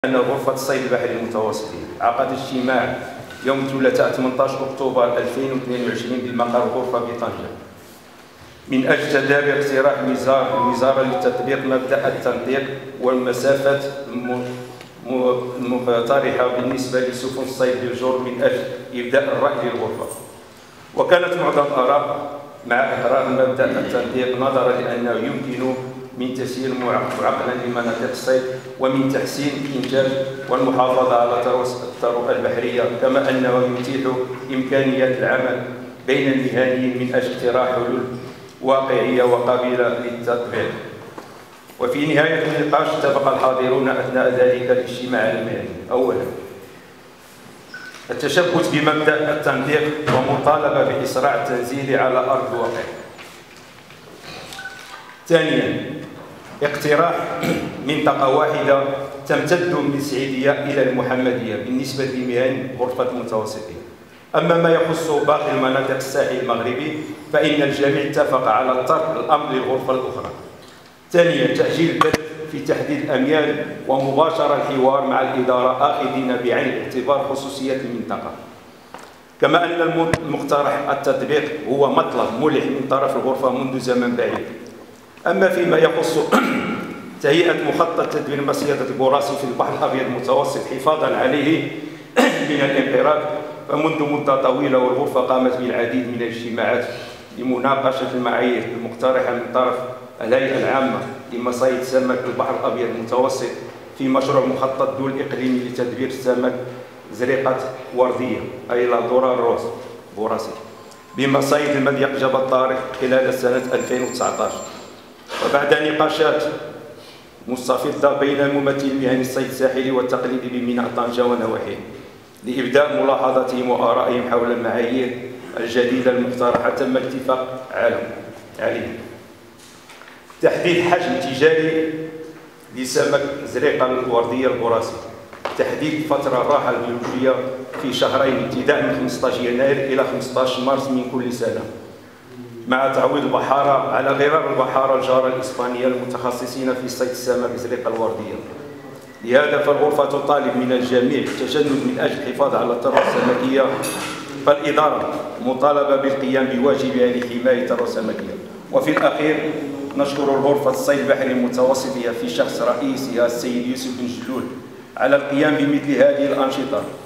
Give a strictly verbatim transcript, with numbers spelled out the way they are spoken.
أن غرفة الصيد البحري المتوسطي عقد اجتماع يوم الثلاثاء ثمانية عشر أكتوبر ألفين واثنين وعشرين بمقر الغرفة بطنجة من أجل تدابير اقتراح الوزارة لتطبيق مبدأ التنطيق والمسافات المقترحة بالنسبة لسفن الصيد بالجور من أجل إبداء الرأي للغرفة. وكانت معظم الآراء مع إقرار مبدأ التنطيق نظرا لأنه يمكن من تسيير معقلا لمناطق الصيد ومن تحسين الإنتاج والمحافظة على الثروة البحرية، كما أنه يتيح إمكانية العمل بين المهنيين من أجل اقتراح حلول واقعية وقابلة للتطبيق. وفي نهاية النقاش اتفق الحاضرون أثناء ذلك الاجتماع المهني: أولا، التشبث بمبدأ التنطيق ومطالبة بإسراع التنزيل على أرض الواقع. ثانيا، اقتراح منطقة واحدة تمتد من السعيدية إلى المحمدية بالنسبة لمهن غرفة المتوسطين. أما ما يخص باقي المناطق الساحل المغربي فإن الجميع اتفق على ترك الأمر للغرفة الأخرى. ثانيا، تأجيل البدء في تحديد الأميال ومباشرة الحوار مع الإدارة آخذين بعين الاعتبار خصوصية المنطقة. كما أن المقترح التطبيق هو مطلب ملح من طرف الغرفة منذ زمن بعيد. أما فيما يخص تهيئة مخطط تدبير مصيدة البوراسي في البحر الأبيض المتوسط حفاظا عليه من الانقراض، فمنذ مدة طويلة والغرفة قامت بالعديد من الاجتماعات لمناقشة المعايير المقترحة من طرف الهيئة العامة لمصايد سمك البحر الأبيض المتوسط في مشروع مخطط دول إقليمي لتدبير السمك زريقة وردية أي لاندورا روز بوراسي بمصايد المضيق جبل طارق خلال سنة ألفين وتسعة عشر. وبعد نقاشات مستفيضة بين ممثلي مهن الصيد الساحلي والتقليدي بميناء طنجة ونواحيه لإبداء ملاحظاتهم وآرائهم حول المعايير الجديدة المقترحة، تم الاتفاق عليه. تحديد حجم تجاري لسمك زريقة الوردية البوراسي، تحديد فترة الراحة البيولوجية في شهرين ابتداء من خمسة عشر يناير إلى خمسة عشر مارس من كل سنة، مع تعويض البحارة على غرار البحارة الجارة الإسبانية المتخصصين في صيد السمك زريقة الوردية. لهذا فالغرفة تطالب من الجميع التجند من أجل الحفاظ على الثروة السمكية، فالإدارة مطالبة بالقيام بواجبها لحماية الثروة السمكية. وفي الأخير نشكر الغرفة الصيد البحري المتوسطية في شخص رئيسها السيد يوسف بن جلول على القيام بمثل هذه الأنشطة